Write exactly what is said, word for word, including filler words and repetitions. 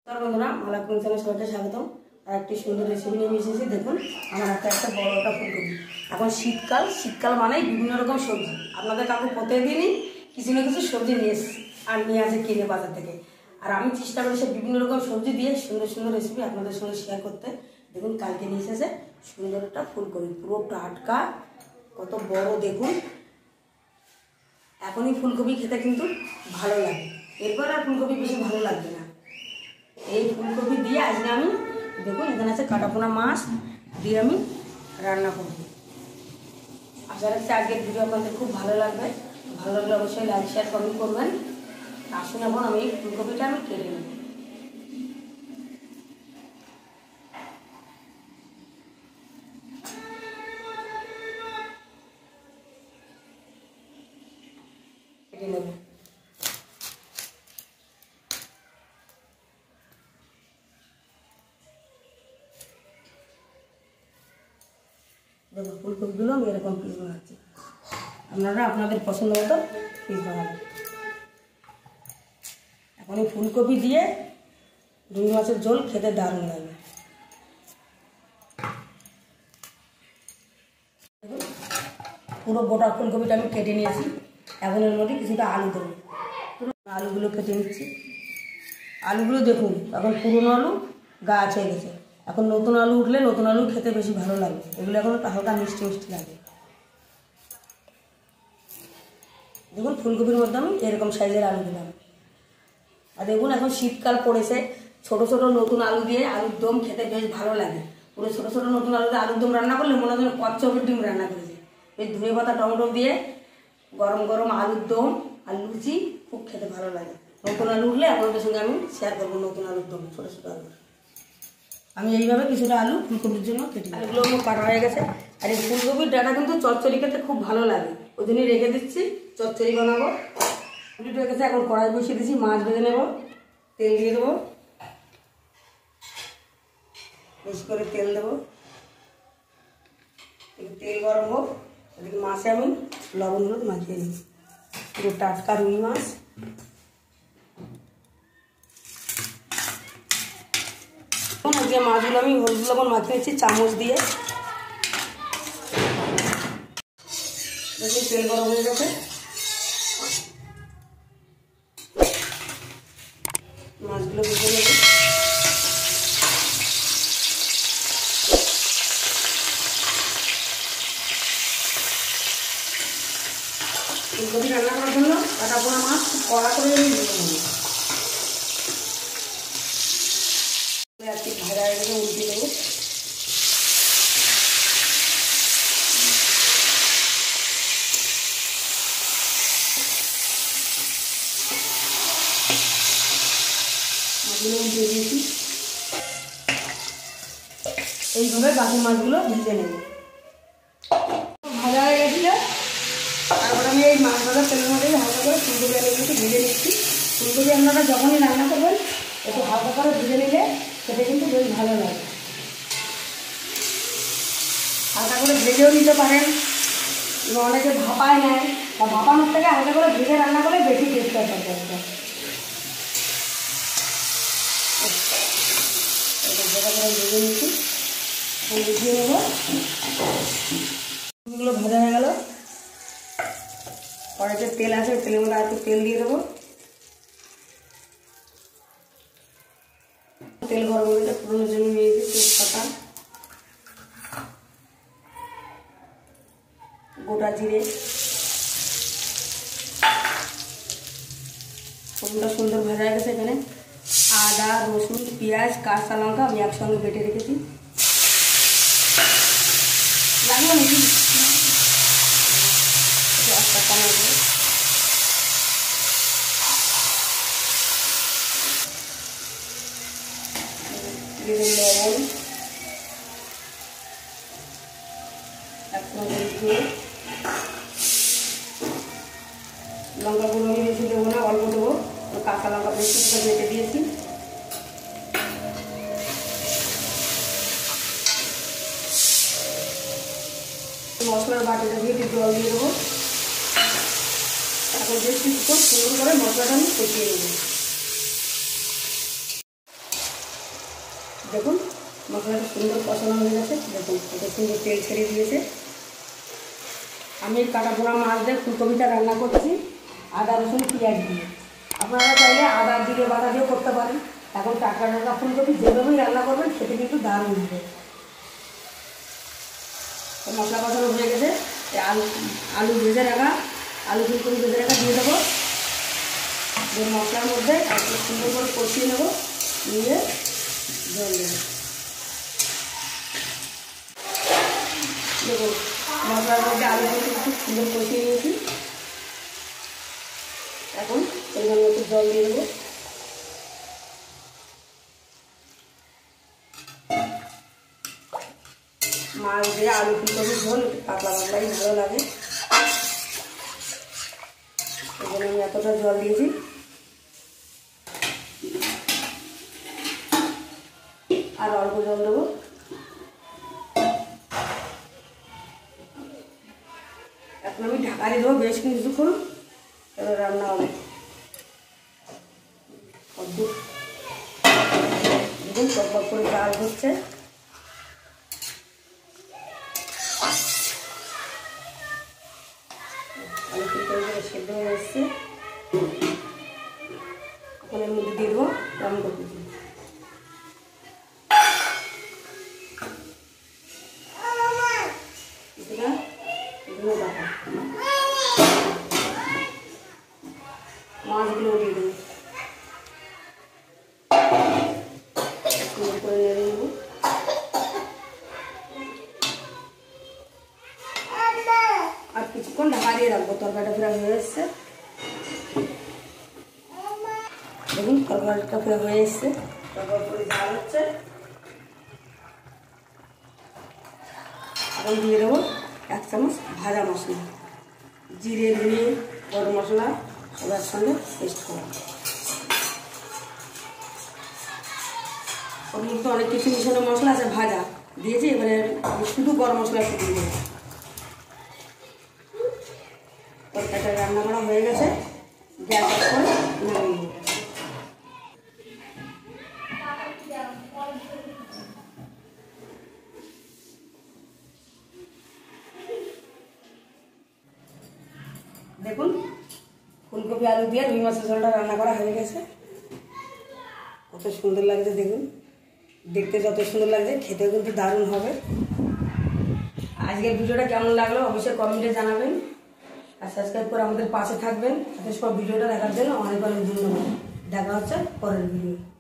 বন্ধুরা মালা কুকিং চ্যানেলে সবাইকে স্বাগতম। আর একটি সুন্দর রেসিপি নিয়ে এসেছি। দেখুন আমার একটা একটা বড় একটা ফুলকপি। এখন শীতকাল, শীতকাল মানেই বিভিন্ন রকম সবজি। আপনাদের কাকু প্রতিদিনই কিছু না কিছু সবজি নিয়ে আর নিয়ে আসে কিনে বাজার থেকে। আর আমি চেষ্টা করি সে বিভিন্ন রকম সবজি দিয়ে সুন্দর সুন্দর রেসিপি আপনাদের সঙ্গে শেয়ার করতে। দেখুন কালকে নিয়ে এসেছে সুন্দর একটা ফুলকপি, পুরো টাটকা, কত বড় দেখুন। এখনই ফুলকপি খেতে কিন্তু ভালো লাগে, এরপর আর ফুলকপি বেশি ভালো লাগবে না। এই ফুলকপি দিয়ে আজকে আমি দেখুন এখানে আছে কাটাপোনা মাছ দিয়ে আমি রান্না করব। আশা রাখছি আজকের ভিডিও আপনাদের খুব ভালো লাগবে। ভালো লাগলে অবশ্যই লাইক শেয়ার কমেন্ট করবেন। আসুন এখন আমি ফুলকপিটা আমি কেটে নেব। কেটে নেব দেখুন ফুলকপিগুলো আমি এরকম পিস বানাচ্ছি, আপনারা আপনাদের পছন্দ মতো পিস বানাবেন। এখন এই ফুলকপি দিয়ে রুই মাছের ঝোল খেতে দারুণ লাগবে। দেখুন পুরো গোটা ফুলকপিটা আমি কেটে নিয়েছি। এখন এর মধ্যে কিছুটা আলু দেবো। আলুগুলো কেটে নিচ্ছি। আলুগুলো দেখুন এখন পুরনো আলু গাছ হয়ে গেছে। এখন নতুন আলু উঠলে নতুন আলু খেতে বেশি ভালো লাগে। এগুলো এখন হালকা মিষ্টি মিষ্টি লাগে। দেখুন ফুলকপির মধ্যে আমি এরকম সাইজের আলু দিলাম। আর দেখুন এখন শীতকাল পড়েছে, ছোট ছোট নতুন আলু দিয়ে আলুর দম খেতে বেশ ভালো লাগে। পুরো ছোট ছোট নতুন আলু দিয়ে আলুর দম রান্না করলে মনে হয় কচ্ছপের ডিম রান্না করেছে। এই ধনে পাতা টমেটো দিয়ে গরম গরম আলুর দম আর লুচি খুব খেতে ভালো লাগে। নতুন আলু উঠলে আপনাদের সঙ্গে আমি শেয়ার করবো নতুন আলুর দম, ছোটো ছোটো আলু। আমি এইভাবে কিছুটা আলু ফুলকপির জন্য কেটে আলুগুলো আমার কাটা হয়ে গেছে। আর এই ফুলকপির ডাটা কিন্তু চচ্চড়ি খেতে খুব ভালো লাগে, ওই জন্যই রেখে দিচ্ছি, চচ্চড়ি বানাবো। ফুলকপি হয়ে গেছে, এখন কড়াই বসিয়ে দিচ্ছি, মাছ ভেজে নেব। তেল দিয়ে দেবো, বেশি করে তেল দেবো। তেল গরম হোক, এদিকে মাছে আমি লবণ হলুদ মাখিয়ে নিই। পুরো টাটকা রুই মাছ। আজকে মাছগুলো আমি হলুদ লবণ মাখিয়ে নিচ্ছি চামচ দিয়ে। দেখুন তেল গরম হয়ে গেছে, মাছগুলো ভেজে নেব। ফুলকপি রান্না করার জন্য কাটাপোনা মাছ খুব কড়া করে আমি ভেজে নেব। একটি ভাজা হয়ে গেলে উল্টে দেবো। মাছগুলো উল্টে দিয়েছি। এইভাবে বাকি মাছগুলো ভেজে নেব। ভাজা হয়ে গেছিল, তারপর আমি এই মাছ ভাজার তেলের মধ্যে হালকা করে ফুলকপি আলুগুলো ভেজে নিচ্ছি। ফুলকপি আপনারা যখনই রান্না করবেন একটু হালকা করে ভেজে নিলে সেটা কিন্তু বেশ ভালো লাগে। হালকা করে ভেজেও নিতে পারেন, অনেকে ভাপায় নেয়, বা ভাপানোর থেকে হালকা করে ভেজে রান্না করে বেশি টেস্ট হয় তরকারিটা। ভাজা করে ভেজে নিচ্ছি, উঠিয়ে নেব। ফুলগুলো ভাজা হয়ে গেল, কড়াইতে তেল আছে, তেলের মধ্যে আর একটু তেল দিয়ে দেবো। তেল গরম হয়ে গেছে, পুরোনোর জন্য নিয়ে দিচ্ছি তেজপাতা, গোটা জিরে। ফোড়নটা সুন্দর ভাজা হয়ে গেছে। এখানে আদা রসুন পেঁয়াজ কাঁচা লঙ্কা আমি একসঙ্গে বেটে রেখেছি। লাগলো নাকি একটা টমেটো, লবণ, লঙ্কা গুঁড়ো আমি বেশি দেবো না, অল্প দেবো। কাঁচা লঙ্কা বেশি করে বেটে দিয়েছি। মশলার বাটিটা দিয়ে একটু জল দিয়ে দেবো। তারপর বেশ কিছুক্ষণ সুন্দর করে মশলাটা আমি কষিয়ে নেব। দেখুন মশলাটা সুন্দর কষানো হয়ে গেছে। দেখুন কত সুন্দর তেল ছেড়ে দিয়েছে। আমি কাটা পোড়া মাছ দিয়ে ফুলকপিটা রান্না করছি আদা রসুন পেঁয়াজ দিয়ে। আপনারা চাইলে আদা দিয়ে বাটা দিয়েও করতে পারেন। এখন টাটকা টাটকা ফুলকপি যেভাবেই রান্না করবেন খেতে কিন্তু দারুণ হবে। মশলা কষানো হয়ে গেছে। আলু আলু ভেজে রাখা আলু ফুলকপি ভেজে রাখা দিয়ে দেবো মশলার মধ্যে। একটু সুন্দর করে কষিয়ে নেবো, নিয়ে জল দেবো। দেখুন মশলার মধ্যে আলু ফুলকপি খুব সুন্দর কষিয়ে নিয়েছি। এখন পরিমাণ মতো জল দিয়ে দেবো। মাছ দিয়ে আলু ফুলকপি ঝোল একটু পাতলা পাতলাই ভালো লাগে, এই জন্য আমি এতটা জল দিয়েছি। আর অল্প জল দেবো। এখন আমি ঢাকা দিয়ে দেবো বেশ কিছুক্ষণ, এবার রান্না হবে। অদ্ভুত দেখুন টকবক করে জাল হচ্ছে। আলু ফুলকপি সেদ্ধ হয়ে এসছে। এখন এর মধ্যে দিয়ে দেবো টমেটো কুচি। মাছগুলো দিয়ে দেবো, সুন্দর করে নেড়ে নেবো। আর কিছুক্ষণ ঢাকা দিয়ে রাখবো। তরকারিটা ফ্রাই হয়ে এসছে। দেখুন তরকারিটা ফ্রাই হয়ে এসছে। তরকারি করে ঝাল হচ্ছে। এখন দিয়ে দেবো এক চামচ ভাজা মশলা, জিরে ধনে গরম মশলা সবার সঙ্গে পেস্ট করা। ওর মধ্যে অনেক কিছু মিশানো মশলা আছে, ভাজা দিয়েছি। এবারে শুধু গরম মশলা দিয়ে দেবো। তরকারিটা রান্না করা হয়ে গেছে। গ্যাস অফ করে নামিয়ে নেব। দেখুন ফুলকপি আলু দিয়ে রুই মাছের ঝোলটা রান্না করা হয়ে গেছে। কত সুন্দর লাগছে দেখুন, দেখতে যত সুন্দর লাগছে খেতেও কিন্তু দারুণ হবে। আজকের ভিডিওটা কেমন লাগলো অবশ্যই কমেন্টে জানাবেন, আর সাবস্ক্রাইব করে আমাদের পাশে থাকবেন। সাথে সব ভিডিওটা দেখার জন্য অনেক অনেক ধন্যবাদ। দেখা হচ্ছে পরের ভিডিও।